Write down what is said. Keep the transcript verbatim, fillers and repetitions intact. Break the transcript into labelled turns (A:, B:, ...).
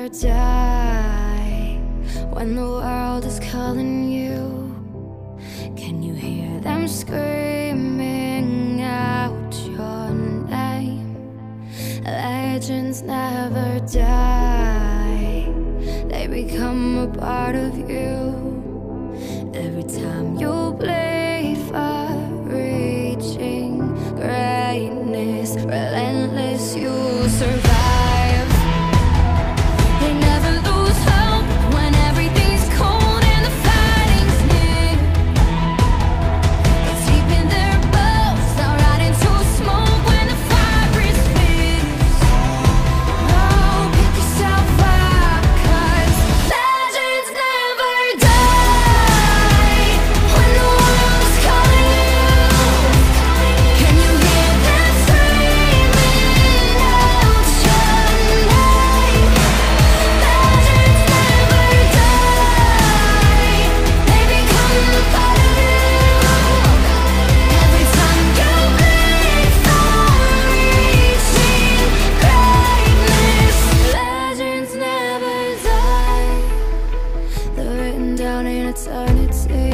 A: never die. When the world is calling you, can you hear them screaming out your name? Legends never die, they become a part of you. Every time you bleed for reaching greatness, relentless, you survive. They never lose hope when everything's cold and the fighting's near. It's deep in their bones, they'll rot into smoke when the fire is fierce. Oh, pick yourself up, 'cause legends never die. When the world is calling you, can you hear them screaming out your name? Legends never die, they become a part of you. Every time you bleed for reaching greatness, legends never die. They're written down in eternity.